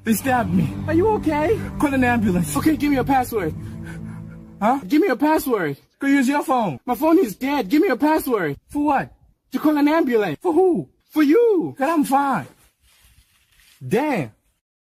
They stabbed me. Are you okay? Call an ambulance. Okay, give me your password. Huh? Give me your password. Go use your phone. My phone is dead. Give me your password. For what? To call an ambulance. For who? For you. God, I'm fine. Damn.